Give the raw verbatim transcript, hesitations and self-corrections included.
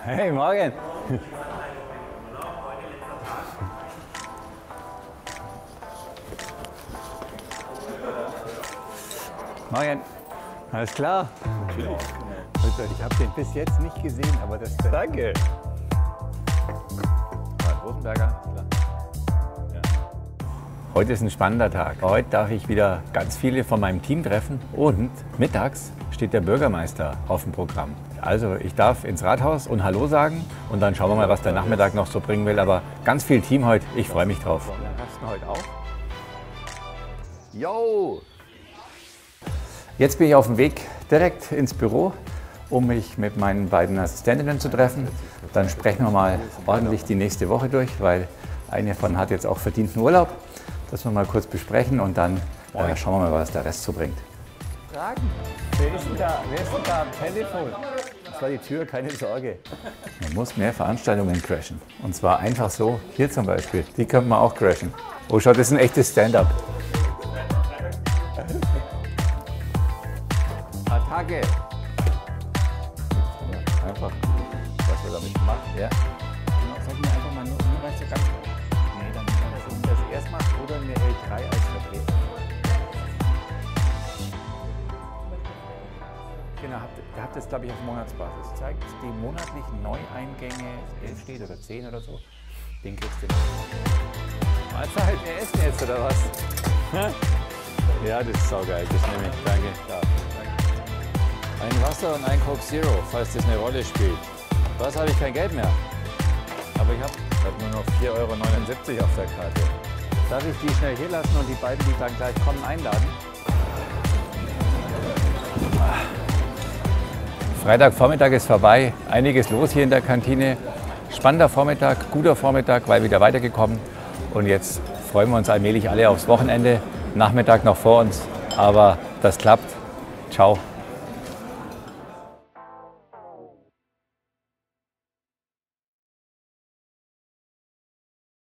Hey, morgen. Morgen. Alles klar? Natürlich. Ich habe den bis jetzt nicht gesehen, aber das... Danke. Rosenberger. Ja. Heute ist ein spannender Tag. Heute darf ich wieder ganz viele von meinem Team treffen und mittags steht der Bürgermeister auf dem Programm. Also ich darf ins Rathaus und Hallo sagen und dann schauen wir mal, was der Nachmittag noch so bringen will. Aber ganz viel Team heute, ich freue mich drauf. Hast du heute auch? Yo! Jetzt bin ich auf dem Weg direkt ins Büro, um mich mit meinen beiden Assistentinnen zu treffen. Dann sprechen wir mal ordentlich die nächste Woche durch, weil eine von hat jetzt auch verdienten Urlaub. Das wir mal kurz besprechen und dann äh, schauen wir mal, was der Rest so bringt. Fragen? Wer ist denn da, wer ist denn da am Telefon? Das war die Tür, keine Sorge. Man muss mehr Veranstaltungen crashen. Und zwar einfach so, hier zum Beispiel, die könnte man auch crashen. Oh, schau, das ist ein echtes Stand-up. Attacke! Einfach, was wir damit machen. Ja. Sag mir einfach mal nur, nur weißt du ganz. Nee, dann das ist das erstmal oder eine L drei als Vertreter. Genau, habt, ihr habt das glaube ich auf Monatsbasis. Zeigt die monatlichen Neueingänge, elf steht oder zehn oder so. Den kriegst du nicht. Mahlzeit, wir essen jetzt oder was? Ja, das ist saugeil, das nehme ich. Danke. Ja. Ein Wasser und ein Coke Zero, falls das eine Rolle spielt. Was, habe ich kein Geld mehr? Aber ich habe hab nur noch vier Euro neunundsiebzig auf der Karte. Darf ich die schnell hier lassen und die beiden, die dann gleich kommen, einladen? Freitagvormittag ist vorbei, einiges los hier in der Kantine. Spannender Vormittag, guter Vormittag, weil wieder weitergekommen. Und jetzt freuen wir uns allmählich alle aufs Wochenende. Nachmittag noch vor uns, aber das klappt. Ciao.